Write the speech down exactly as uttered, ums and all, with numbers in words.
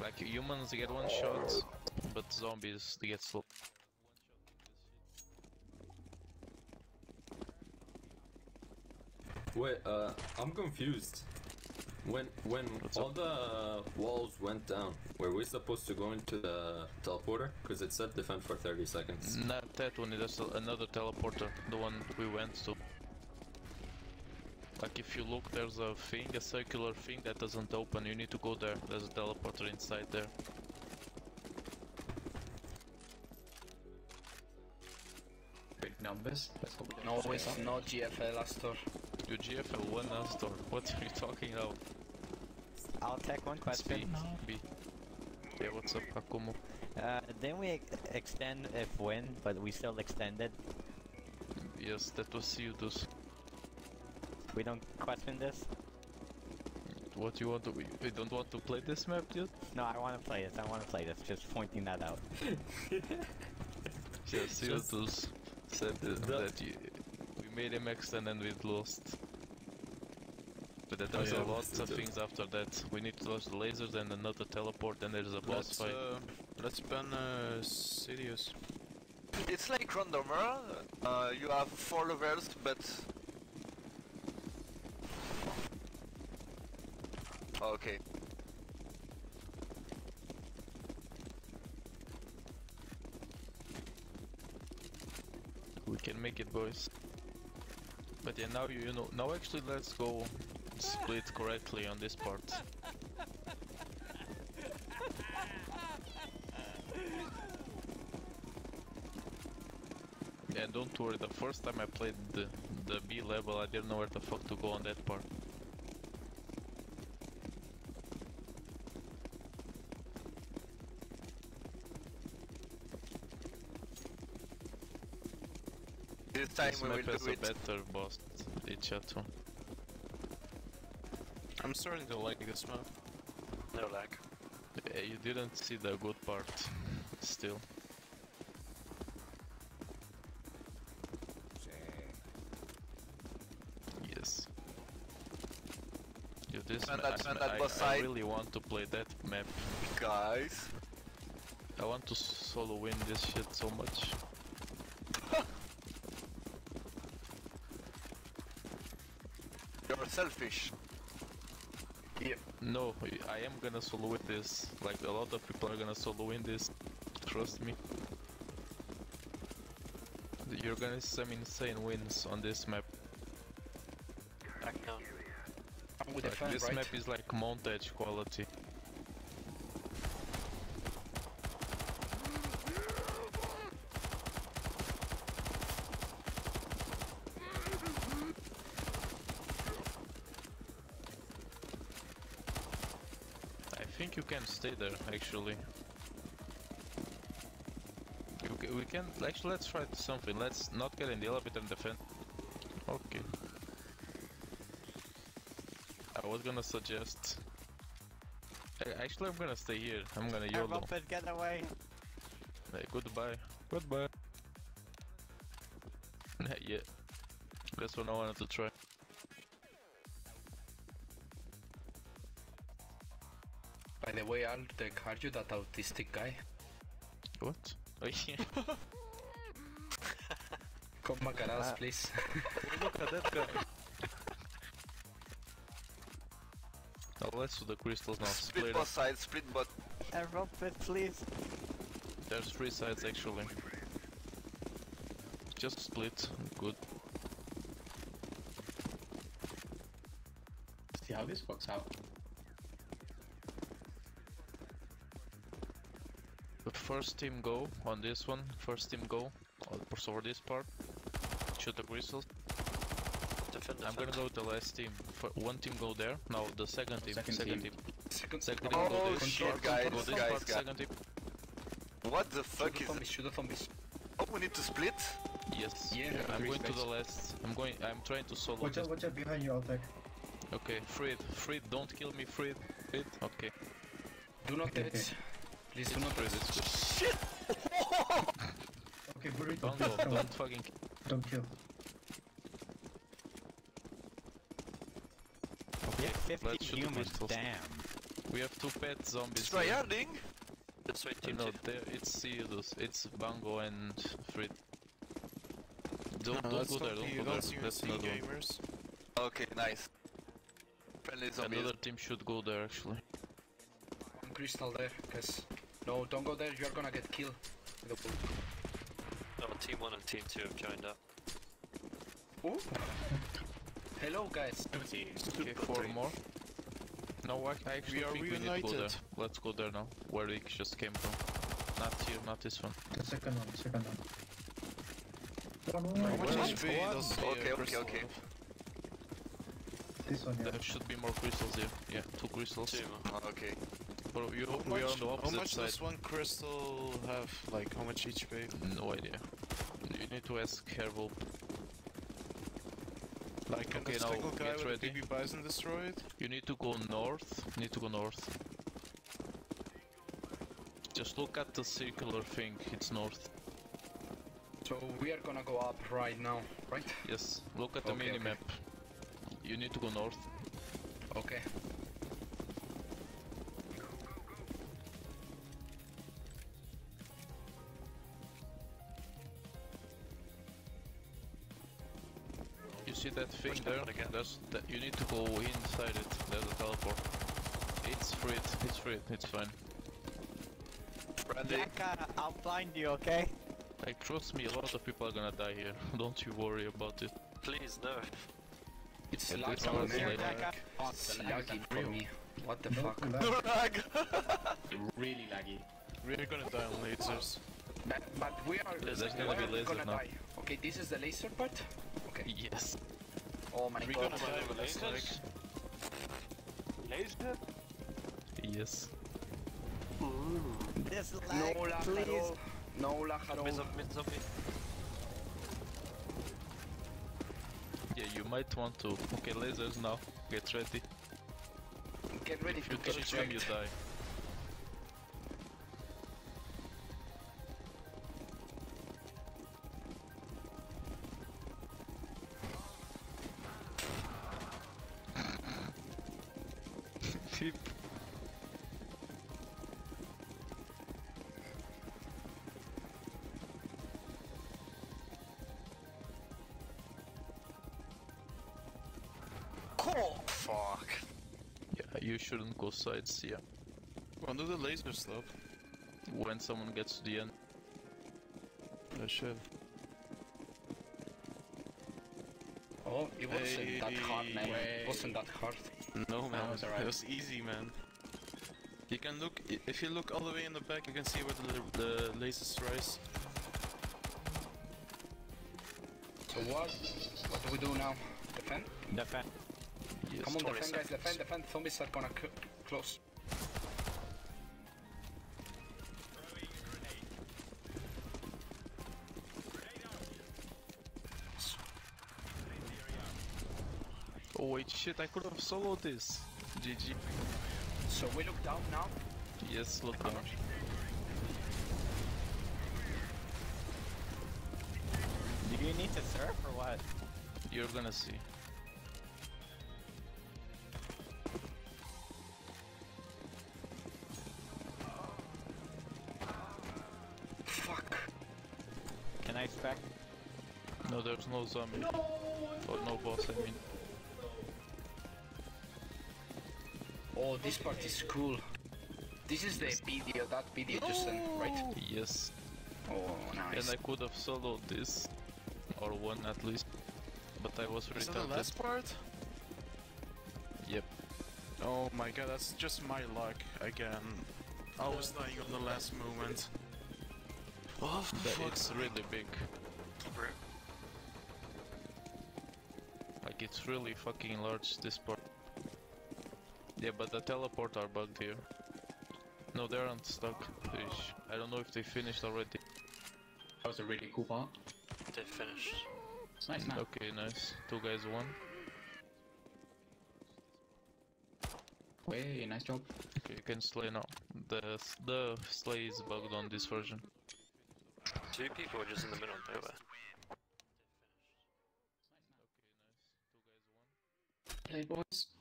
Like humans get one shot, but zombies they get slow. Wait, uh, I'm confused. When when What's all up? the walls went down, were we supposed to go into the teleporter? Because it said defend for thirty seconds. Not that one, there's another teleporter, the one we went to. Like if you look, there's a thing, a circular thing that doesn't open, you need to go there. There's a teleporter inside there. Big numbers. Let's go. No, it's not G F L, Astor. You G F L one Astor, what are you talking about? I'll take one question. B. B. Yeah, what's up, Akumo? Uh, didn't we ex extend if win, but we still extended? Yes, that was you, dus. We don't question this? What you want to... We don't want to play this map, dude? No, I want to play this. I want to play this. Just pointing that out. Yes, you dus said that, that you, we made him extend and we lost. But then there's Oh, yeah, a lot we of did. things after that. We need to launch the lasers and another teleport, then there's a boss Let's fight. uh, let's ban uh, Sidious. It's like randomer. Uh, you have four levels, but okay. We can make it, boys. But yeah, now you, you know. Now actually, let's go split correctly on this part. Yeah, don't worry. The first time I played the the B level, I didn't know where the fuck to go on that part. This time This we map will has do a it. better boss, Ichato. I'm starting to like this map. No lag. Yeah, you didn't see the good part, still. Yes. Yeah, this And ma- that- I, and that I- boss I side. really want to play that map. Guys. I want to solo win this shit so much. You're selfish. No, I am gonna solo win this. Like a lot of people are gonna solo win this. Trust me. You're gonna see some insane wins on this map. Back now. I'm with Like, the fan, this right? map is like montage quality. I think you can stay there, actually. You ca- we can... Actually, let's try something. Let's not get in the elevator and defend. Okay. I was gonna suggest... A- Actually, I'm gonna stay here. I'm gonna YOLO. Robert, get away! Hey, goodbye. Goodbye. Yeah. That's what I wanted to try. By the way, I'll take are you that autistic guy? What? Oh, yeah. Come Macaras, Ah. please. Look at that guy. Oh, let's do the crystals now. Split Split both up. sides, split both. Uh, Robert, please! There's three sides actually. Just split. Good. See how this works out. But first team go on this one. First team go for this part. Shoot the crystals. Defend, I'm gonna go with the last team. For one team go there. Now the second team. Second Second team. team. Second, Second Oh, team go this shit, part. guys, Go this guys, part. guys. Second team. What the Shoot fuck the is zombies, this? shoot the zombies. Oh, we need to split? Yes. Yeah, I'm three going to space. the last. I'm going. I'm trying to solo Watch this. out, watch out behind you, Altek. Okay, Fred. Fred, don't kill me, Fred. Fred. Okay. Do not Okay, touch. Please do not Fred, touch. it's good. Shit! Okay, Burrito, Don't go. please don't, Don't fucking. don't kill. Okay, fifty let's shoot the humans, crystals. damn. We have two pet zombies. It's here. tryharding? That's why team No, two. there it's Ceodus, it's Bango and Frit. Don't, No, don't that's go there, not don't the, go there. that's U N That's C another one. gamers. Okay, nice. Friendly zombies. Another team should go there actually. One crystal there, guys. No, don't go there, you're gonna get killed. With the bullet. Oh, team one and team two have joined up. Ooh. Hello, guys. Okay, four more. No, I, I actually We are think we need to go there. reunited. Let's go there now, where we just came from. Not here, not this one. The second one, second one. How One much more. H P does the Okay, uh, okay, crystal okay. have? This one, yeah. There should be more crystals here. Yeah, two crystals. Two. Oh, okay. Bro, you, How we are much, on the how opposite much side. does one crystal have? Like, how much H P? No idea. You need to ask Herval. Like, can Okay, the now single guy get with ready. the B B Bison destroyed? You need to go north. You need to go north. Just look at the circular thing. It's north. So we are gonna go up right now, right? Yes. Look at the Okay, mini okay. map. You need to go north. Okay. You see that thing Where's there? that one again? That's that. You need to go inside it. There's a teleport. It's free. It's free. It's fine. Friendly. Jack, uh, I'll blind you, okay? Like, trust me, a lot of people are gonna die here. Don't you worry about it. Please, no. It's Yeah, lagging this for one's me. like- Jack, uh, It's lagging for me. What the No fuck? lag. Lag. Really laggy. We're gonna die on lasers. But, but we are, There's we gonna be are lasers gonna now. die. Okay, this is the laser part? Okay. Yes. Oh my We're god. gonna die with this, like... Laser? Yes. This No lag, lag at please. all. No lag at all. Mid zombie, mid zombie. Yeah, you might want to. Okay, lasers now. Get ready. Get ready If to you get touch them, you wrecked. die. Oh, fuck. Yeah, you shouldn't go sides, yeah. When do the lasers stop? When someone gets to the end. Oh shit. Oh, it wasn't that hard, man. Hey. It wasn't that hard. No man, was alright. it was easy, man. You can look, i- if you look all the way in the back, you can see where the, la- the lasers rise. So what? What do we do now? Defend? Defend. Yes. Come on, twenty defend, guys. seconds. Defend, defend. Zombies are gonna c close. Oh wait, shit, I could have soloed this. G G. So we look down now. Yes, look down. Do you need to surf or what? You're gonna see. Fuck. Can I expect? No, there's no zombie. Or no boss, I mean. Oh, this part is cool. This is the video, that video just sent, right? Yes. Oh, nice. And I could have soloed this. Or one at least. But I was Is that the retarded. last part? Yep. Oh my god, that's just my luck again. I was dying on the last moment. Oh, But fuck. it's really big. Like, it's really fucking large, this part. Yeah, but the teleport are bugged here. No, they aren't stuck. Fish. I don't know if they finished already. That was a really cool part. They finished. It's nice, man. Okay, nice. Two guys won. Way, nice job. Okay, you can slay now. The the slay is bugged on this version. Two people are just in the middle, nowhere. Play, boys.